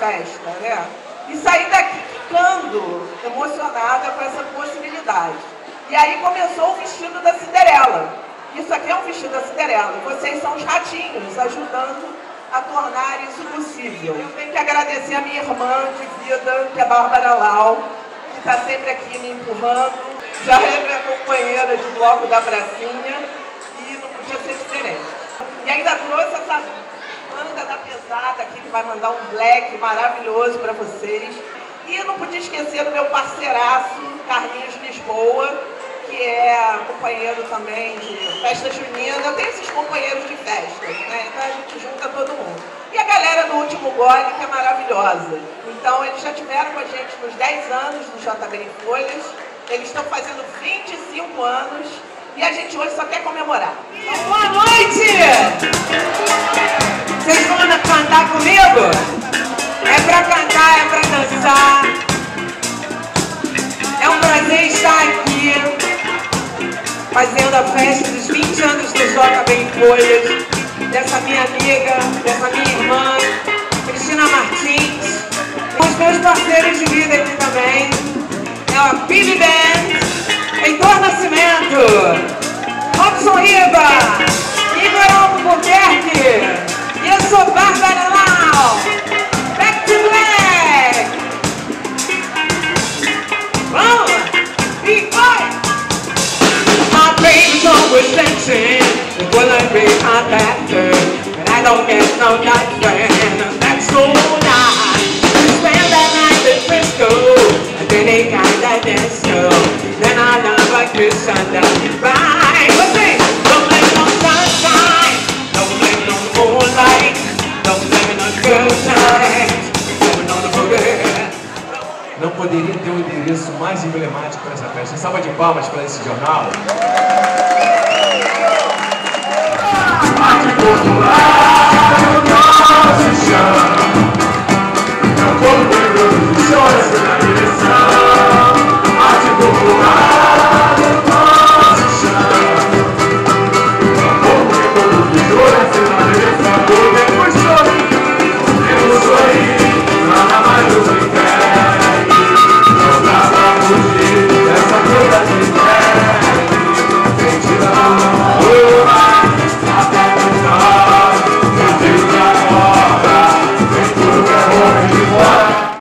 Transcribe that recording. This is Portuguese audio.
festa, né? E saí daqui ficando emocionada com essa possibilidade. E aí começou o vestido da Cinderela. Isso aqui é um vestido da Cinderela. Vocês são os ratinhos, ajudando a tornar isso possível. Eu tenho que agradecer a minha irmã de vida, que é a Bárbara Lau, que está sempre aqui me empurrando. Já é minha companheira de bloco da pracinha e não podia ser diferente. E ainda trouxe essa banda da pesada aqui, que vai mandar um black maravilhoso para vocês. E não podia esquecer do meu parceiraço, Carlinhos Lisboa, que é companheiro também de festa junina. Eu tenho esses companheiros de festa, né? Então a gente junta todo mundo. E a galera do Último Gole, que é maravilhosa. Então eles já tiveram com a gente nos 10 anos do JB em Folhas. Eles estão fazendo 25 anos e a gente hoje só quer comemorar. Então, boa noite! Vocês vão cantar comigo? É pra cantar, é pra dançar. É um prazer estar aqui fazendo a festa dos 20 anos do JB em Folhas, dessa minha amiga, dessa minha irmã, Cristina Martins, com os meus parceiros de vida aqui também, é a Bibi Band, Heitor Nascimento, Robson Riba, Igor Albuquerque, e eu sou Bárbara Lau, Back to Black! Vamos! E vai! My baby's always dancing, it wouldn't be my better, and I don't get no nothing, and that's so nice. We spend that night in Frisco, and then they got that disco, then I love a kiss and a goodbye. Let's sing! Don't let no sunshine, don't let no moonlight, don't let no good times, living on the boogie. Não poderia ter um endereço mais emblemático para essa festa. Salva de palmas para esse jornal.